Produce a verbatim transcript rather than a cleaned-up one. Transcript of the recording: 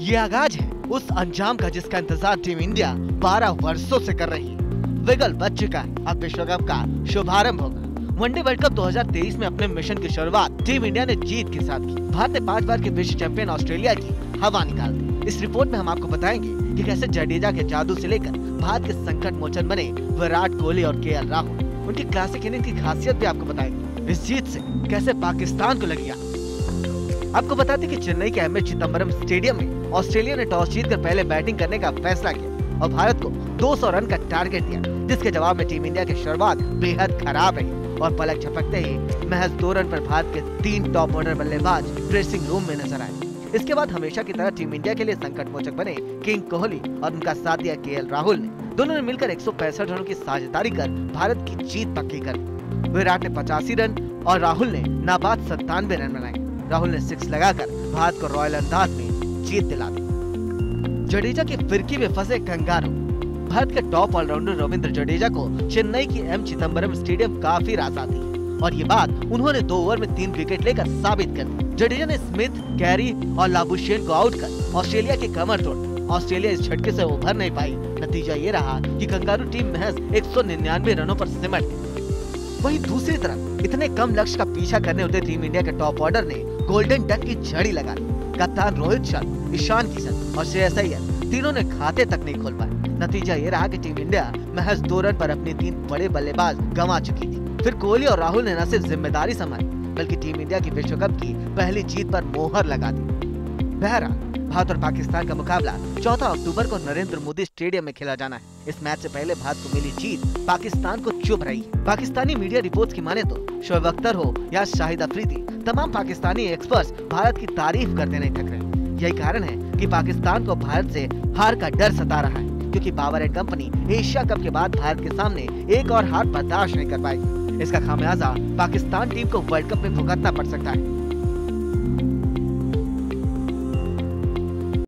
ये आगाज है उस अंजाम का जिसका इंतजार टीम इंडिया बारह वर्षों से कर रही है। विगल बच चुका है, अब विश्व कप का शुभारंभ होगा। वनडे वर्ल्ड कप दो हज़ार तेईस में अपने मिशन की शुरुआत टीम इंडिया ने जीत के साथ की। भारत ने पांच बार के विश्व चैंपियन ऑस्ट्रेलिया की हवा निकाल दी। इस रिपोर्ट में हम आपको बताएंगे कि कैसे जडेजा के जादू से लेकर भारत के संकट मोचन बने विराट कोहली और के एल राहुल, उनकी क्लासिक इनिंग की खासियत भी आपको बताएंगे। इस जीत से कैसे पाकिस्तान को लगी आग। आपको बताते कि चेन्नई के एम ए चिदम्बरम स्टेडियम में ऑस्ट्रेलिया ने टॉस जीतकर पहले बैटिंग करने का फैसला किया और भारत को दो सौ रन का टारगेट दिया, जिसके जवाब में टीम इंडिया की शुरुआत बेहद खराब रही और पलक झपकते ही महज दो रन पर भारत के तीन टॉप ऑर्डर बल्लेबाज ड्रेसिंग रूम में नजर आए। इसके बाद हमेशा की तरह टीम इंडिया के लिए संकट मोचक बने किंग कोहली और उनका साथ दिया के एल राहुल ने। दोनों ने मिलकर एक सौ पैंसठ रनों की साझेदारी कर भारत की जीत पक्की कर दी। विराट ने पचासी रन और राहुल ने नाबाद सत्तानवे रन बनाए। राहुल ने सिक्स लगाकर भारत को रॉयल अंदाज में जीत दिला दी। जडेजा की फिरकी में फंसे कंगारू। भारत के टॉप ऑलराउंडर रविंद्र जडेजा को चेन्नई की एम चिदम्बरम स्टेडियम काफी रास आती है और ये बात उन्होंने दो ओवर में तीन विकेट लेकर साबित कर दी। जडेजा ने स्मिथ, कैरी और लाबुशेन को आउट कर ऑस्ट्रेलिया की कमर तोड़। ऑस्ट्रेलिया इस झटके से उभर नहीं पाई। नतीजा ये रहा कि कंगारू टीम महज एक सौ निन्यानवे रनों पर सिमट गई। वहीं दूसरी तरफ इतने कम लक्ष्य का पीछा करने उतरे टीम इंडिया के टॉप ऑर्डर ने गोल्डन डक की झड़ी लगा दी। कप्तान रोहित शर्मा, ईशान किशन और श्रेयस अय्यर तीनों ने खाते तक नहीं खोल पाए। नतीजा ये रहा कि टीम इंडिया महज दो रन पर अपने तीन बड़े बल्लेबाज गंवा चुकी थी। फिर कोहली और राहुल ने न सिर्फ जिम्मेदारी संभाली बल्कि टीम इंडिया की विश्व कप की पहली जीत पर मोहर लगा दी। बहरहाल भारत और पाकिस्तान का मुकाबला चौदह अक्टूबर को नरेंद्र मोदी स्टेडियम में खेला जाना है। इस मैच से पहले भारत को मिली जीत पाकिस्तान को चुभ रही है। पाकिस्तानी मीडिया रिपोर्ट्स की माने तो शोएब अख्तर हो या शाहिद अफरीदी, तमाम पाकिस्तानी एक्सपर्ट्स भारत की तारीफ करते नहीं थक रहे। यही कारण है कि पाकिस्तान को भारत से हार का डर सता रहा है, क्योंकि Babar and company Asia cup के बाद भारत के सामने एक और हार बर्दाश्त नहीं कर पाएगी। इसका खामियाजा पाकिस्तान टीम को वर्ल्ड कप में भुगतना पड़ सकता है।